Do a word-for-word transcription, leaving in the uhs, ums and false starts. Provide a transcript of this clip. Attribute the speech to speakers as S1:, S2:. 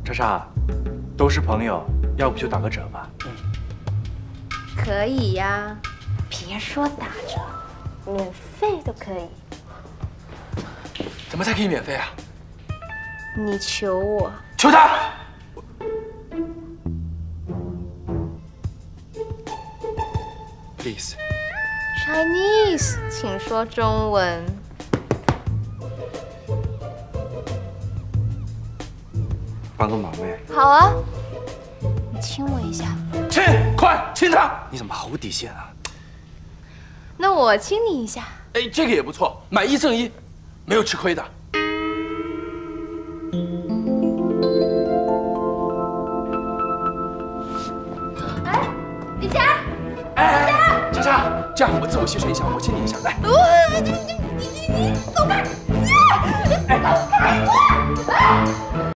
S1: 莎莎，都是朋友，要不就打个折吧？嗯，
S2: 可以呀，别说打折，免费都可以。
S3: 怎么才可以免费啊？
S2: 你求我，
S3: 求他。Please。
S2: Chinese， 请说中文。
S1: 帮个忙呗。
S2: 好啊，你亲我一下。
S3: 亲，快亲他！
S1: 你怎么毫无底线啊？
S2: 那我亲你一下。
S3: 哎，这个也不错，买一赠一，没有吃亏的。
S2: 哎，李佳，
S3: 哎，莎莎，这样我自我牺牲一下，我亲你一下，来。
S2: 我你你你你你走开！哎，走开！